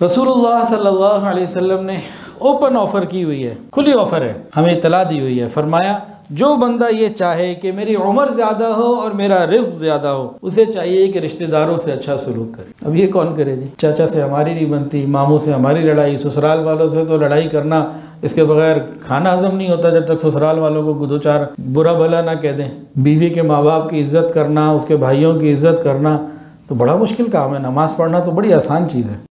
रसूलुल्लाह सल्लल्लाहु अलैहि वसल्लम ने ओपन ऑफ़र की हुई है, खुली ऑफ़र है, हमें इतला दी हुई है। फरमाया जो बंदा ये चाहे कि मेरी उम्र ज़्यादा हो और मेरा रिज़्क़ ज़्यादा हो, उसे चाहिए कि रिश्तेदारों से अच्छा सलूक करे। अब ये कौन करे जी? चाचा से हमारी नहीं बनती, मामू से हमारी लड़ाई, ससुराल वालों से तो लड़ाई करना, इसके बगैर खाना हजम नहीं होता जब तक ससुराल वालों को दो चार बुरा भला ना कह दें। बीवी के माँ बाप की इज़्ज़त करना, उसके भाइयों की इज़्ज़त करना तो बड़ा मुश्किल काम है। नमाज़ पढ़ना तो बड़ी आसान चीज़ है।